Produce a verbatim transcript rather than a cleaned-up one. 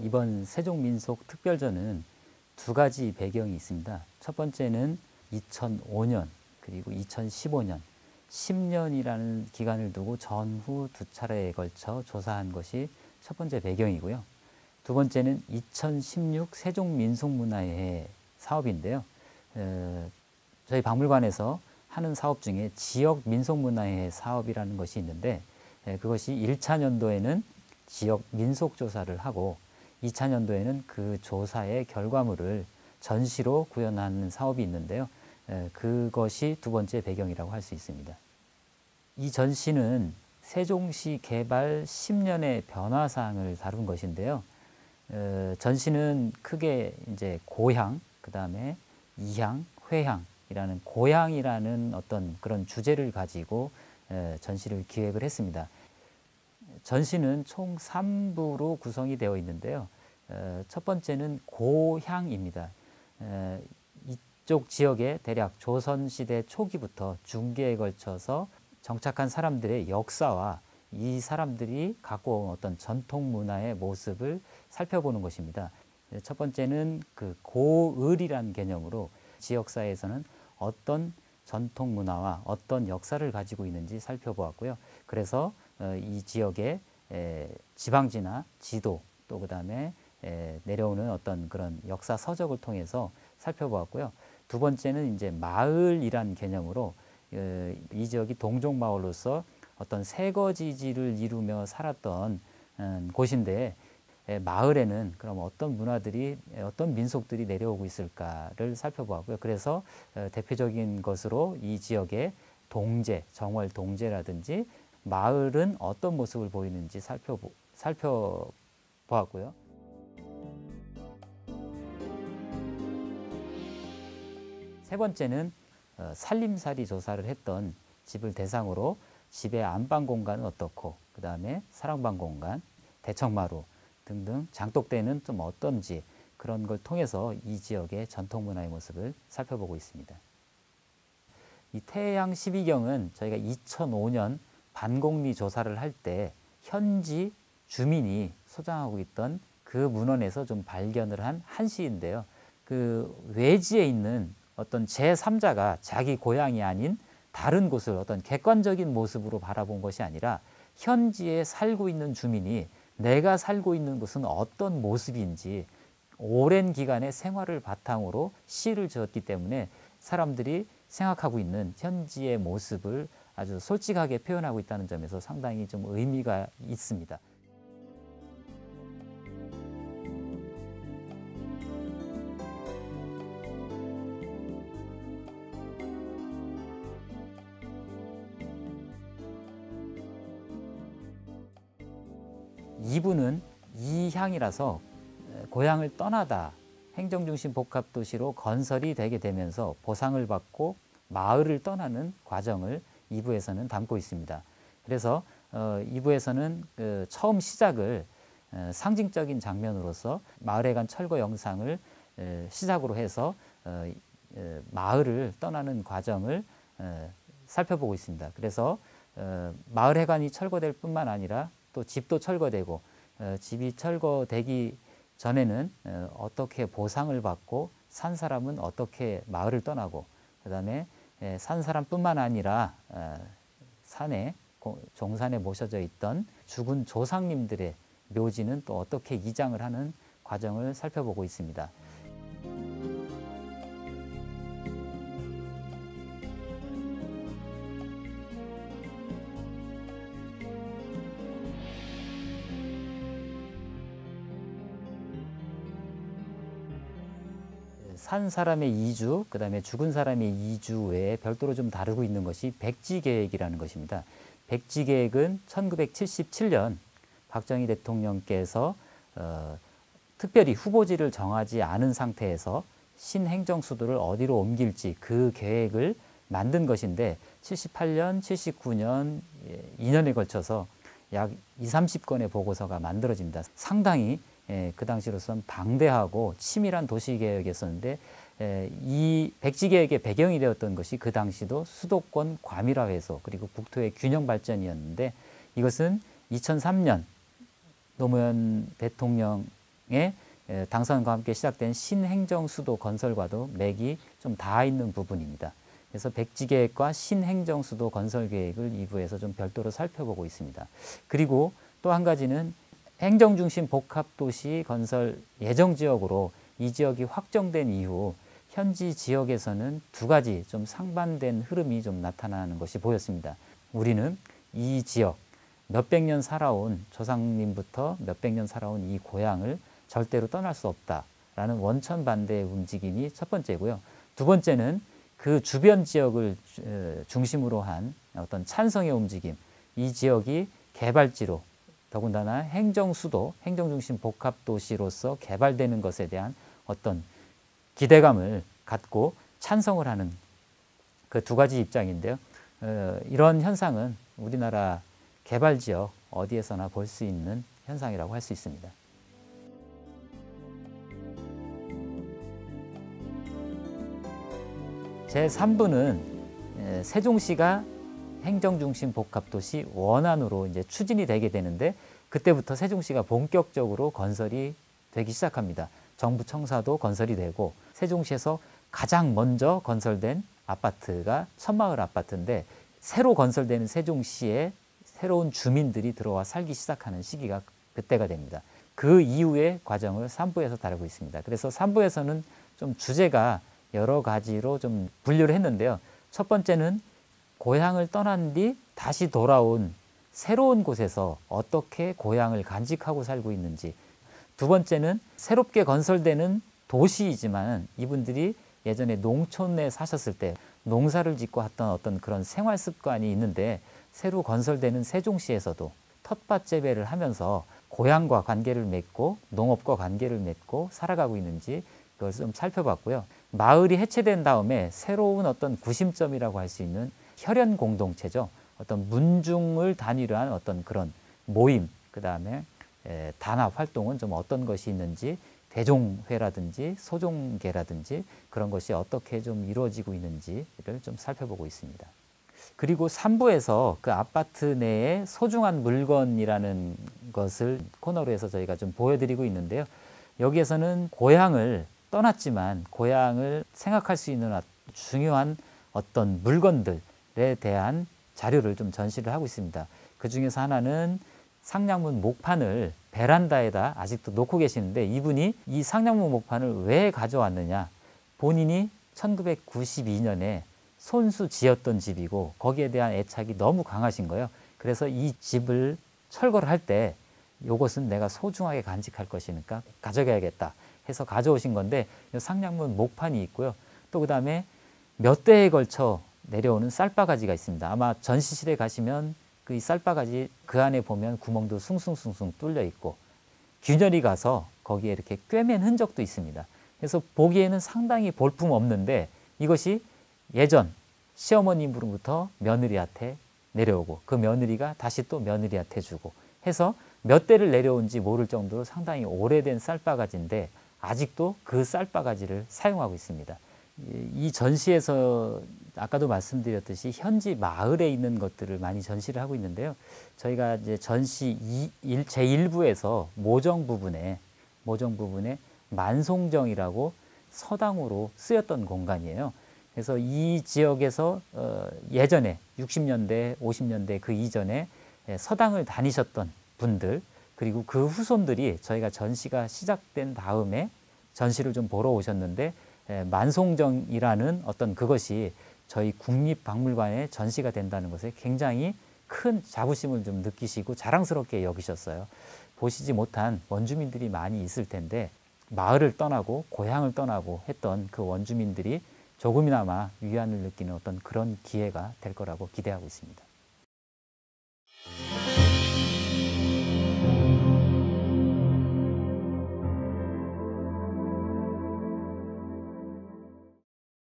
이번 세종민속특별전은 두 가지 배경이 있습니다. 첫 번째는 이천오 년 그리고 이천십오 년, 십 년이라는 기간을 두고 전후 두 차례에 걸쳐 조사한 것이 첫 번째 배경이고요. 두 번째는 이천십육 세종민속문화회 사업인데요. 어, 저희 박물관에서 하는 사업 중에 지역민속문화회 사업이라는 것이 있는데, 에, 그것이 일 차 년도에는 지역 민속조사를 하고 이 차 년도에는 그 조사의 결과물을 전시로 구현하는 사업이 있는데요. 에, 그것이 두 번째 배경이라고 할 수 있습니다. 이 전시는 세종시 개발 십 년의 변화사항을 다룬 것인데요. 어, 전시는 크게 이제 고향, 그 다음에 이향, 회향이라는 고향이라는 어떤 그런 주제를 가지고 에, 전시를 기획을 했습니다. 전시는 총 삼 부로 구성이 되어 있는데요. 어, 첫 번째는 고향입니다. 에, 이쪽 지역에 대략 조선시대 초기부터 중기에 걸쳐서 정착한 사람들의 역사와 이 사람들이 갖고 온 어떤 전통 문화의 모습을 살펴보는 것입니다. 첫 번째는 그 고을이라는 개념으로 지역사회에서는 어떤 전통 문화와 어떤 역사를 가지고 있는지 살펴보았고요. 그래서 이 지역의 지방지나 지도, 또 그 다음에 내려오는 어떤 그런 역사 서적을 통해서 살펴보았고요. 두 번째는 이제 마을이란 개념으로 이 지역이 동종마을로서 어떤 세거지지를 이루며 살았던 곳인데, 마을에는 그럼 어떤 문화들이, 어떤 민속들이 내려오고 있을까를 살펴보았고요. 그래서 대표적인 것으로 이 지역의 동제, 정월 동제라든지 마을은 어떤 모습을 보이는지 살펴보, 살펴보았고요. 세 번째는 살림살이 조사를 했던 집을 대상으로 집의 안방 공간은 어떻고, 그 다음에 사랑방 공간, 대청마루 등등 장독대는 좀 어떤지, 그런 걸 통해서 이 지역의 전통문화의 모습을 살펴보고 있습니다. 이 태양 십이경은 저희가 이천오 년 반곡리 조사를 할 때 현지 주민이 소장하고 있던 그 문헌에서 좀 발견을 한 한시인데요. 그 외지에 있는 어떤 제삼자가 자기 고향이 아닌 다른 곳을 어떤 객관적인 모습으로 바라본 것이 아니라 현지에 살고 있는 주민이 내가 살고 있는 곳은 어떤 모습인지 오랜 기간의 생활을 바탕으로 시를 지었기 때문에 사람들이 생각하고 있는 현지의 모습을 아주 솔직하게 표현하고 있다는 점에서 상당히 좀 의미가 있습니다. 이 부는 이향이라서 고향을 떠나다 행정중심 복합도시로 건설이 되게 되면서 보상을 받고 마을을 떠나는 과정을 이 부에서는 담고 있습니다. 그래서 어, 이 부에서는 그 처음 시작을 어, 상징적인 장면으로서 마을에 간 철거 영상을 에, 시작으로 해서 어, 에, 마을을 떠나는 과정을 에, 살펴보고 있습니다. 그래서 어, 마을 해관이 철거될 뿐만 아니라 또 집도 철거되고 어, 집이 철거되기 전에는 어, 어떻게 보상을 받고 산 사람은 어떻게 마을을 떠나고, 그 다음에 산 사람뿐만 아니라 어, 산에 종산에 모셔져 있던 죽은 조상님들의 묘지는 또 어떻게 이장을 하는 과정을 살펴보고 있습니다. 산 사람의 이주, 그 다음에 죽은 사람의 이주 외에 별도로 좀 다루고 있는 것이 백지계획이라는 것입니다. 백지계획은 천구백칠십칠 년 박정희 대통령께서 어, 특별히 후보지를 정하지 않은 상태에서 신행정수도를 어디로 옮길지 그 계획을 만든 것인데, 칠십팔 년, 칠십구 년, 이 년에 걸쳐서 약 이삼십 건의 보고서가 만들어집니다. 상당히 예, 그 당시로서는 방대하고 치밀한 도시계획이었었는데, 예, 이 백지계획의 배경이 되었던 것이 그 당시도 수도권 과밀화 해소 그리고 국토의 균형 발전이었는데, 이것은 이천삼 년 노무현 대통령 당선과 함께 시작된 신행정수도 건설과도 맥이 좀 닿아 있는 부분입니다. 그래서 백지계획과 신행정수도 건설 계획을 이 부에서 좀 별도로 살펴보고 있습니다. 그리고 또 한 가지는 행정중심 복합도시 건설 예정지역으로 이 지역이 확정된 이후 현지 지역에서는 두 가지 좀 상반된 흐름이 좀 나타나는 것이 보였습니다. 우리는 이 지역, 몇백 년 살아온 조상님부터 몇백 년 살아온 이 고향을 절대로 떠날 수 없다라는 원천 반대의 움직임이 첫 번째고요. 두 번째는 그 주변 지역을 중심으로 한 어떤 찬성의 움직임, 이 지역이 개발지로 더군다나 행정수도, 행정중심 복합도시로서 개발되는 것에 대한 어떤 기대감을 갖고 찬성을 하는 그 두 가지 입장인데요. 어, 이런 현상은 우리나라 개발지역 어디에서나 볼 수 있는 현상이라고 할 수 있습니다. 제삼 부는 세종시가 행정중심 복합도시 원안으로 이제 추진이 되게 되는데 그때부터 세종시가 본격적으로 건설이 되기 시작합니다. 정부 청사도 건설이 되고 세종시에서 가장 먼저 건설된 아파트가 천마을 아파트인데 새로 건설되는 세종시에 새로운 주민들이 들어와 살기 시작하는 시기가 그때가 됩니다. 그 이후의 과정을 삼 부에서 다루고 있습니다. 그래서 삼 부에서는 좀 주제가 여러 가지로 좀 분류를 했는데요. 첫 번째는 고향을 떠난 뒤 다시 돌아온 새로운 곳에서 어떻게 고향을 간직하고 살고 있는지, 두 번째는 새롭게 건설되는 도시이지만 이분들이 예전에 농촌에 사셨을 때 농사를 짓고 했던 어떤 그런 생활 습관이 있는데 새로 건설되는 세종시에서도 텃밭 재배를 하면서 고향과 관계를 맺고 농업과 관계를 맺고 살아가고 있는지 그걸 좀 살펴봤고요. 마을이 해체된 다음에 새로운 어떤 구심점이라고 할 수 있는 혈연 공동체죠. 어떤 문중을 단위로 한 어떤 그런 모임, 그 다음에 단합 활동은 좀 어떤 것이 있는지, 대종회라든지 소종계라든지 그런 것이 어떻게 좀 이루어지고 있는지를 좀 살펴보고 있습니다. 그리고 삼 부에서 그 아파트 내에 소중한 물건이라는 것을 코너로 해서 저희가 좀 보여드리고 있는데요. 여기에서는 고향을 떠났지만 고향을 생각할 수 있는 중요한 어떤 물건들에 대한 자료를 좀 전시를 하고 있습니다. 그 중에서 하나는 상량문 목판을 베란다에다 아직도 놓고 계시는데 이분이 이 상량문 목판을 왜 가져왔느냐, 본인이 천구백구십이 년에 손수 지었던 집이고 거기에 대한 애착이 너무 강하신 거예요. 그래서 이 집을 철거를 할 때 이것은 내가 소중하게 간직할 것이니까 가져가야겠다 해서 가져오신 건데 상량문 목판이 있고요. 또 그 다음에 몇 대에 걸쳐 내려오는 쌀바가지가 있습니다. 아마 전시실에 가시면 그 이 쌀바가지 그 안에 보면 구멍도 숭숭숭숭 뚫려 있고 균열이 가서 거기에 이렇게 꿰맨 흔적도 있습니다. 그래서 보기에는 상당히 볼품 없는데 이것이 예전 시어머님으로부터 며느리한테 내려오고 그 며느리가 다시 또 며느리한테 주고 해서 몇 대를 내려온지 모를 정도로 상당히 오래된 쌀바가지인데 아직도 그 쌀바가지를 사용하고 있습니다. 이 전시에서 아까도 말씀드렸듯이 현지 마을에 있는 것들을 많이 전시를 하고 있는데요. 저희가 이제 전시 제일 부에서 모정 부분에 모정 부분에 만송정이라고 서당으로 쓰였던 공간이에요. 그래서 이 지역에서 어 예전에 육십 년대, 오십 년대 그 이전에 서당을 다니셨던 분들 그리고 그 후손들이 저희가 전시가 시작된 다음에 전시를 좀 보러 오셨는데 만송정이라는 어떤 그것이 저희 국립박물관에 전시가 된다는 것에 굉장히 큰 자부심을 좀 느끼시고 자랑스럽게 여기셨어요. 보시지 못한 원주민들이 많이 있을 텐데 마을을 떠나고 고향을 떠나고 했던 그 원주민들이 조금이나마 위안을 느끼는 어떤 그런 기회가 될 거라고 기대하고 있습니다.